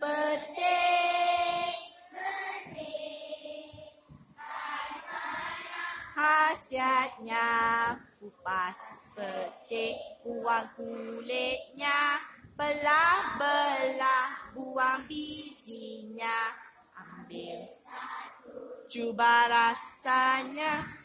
petik. Khasiatnya kupas petik, buang kulitnya, belah-belah, buang bijinya, ambil satu, cuba rasanya.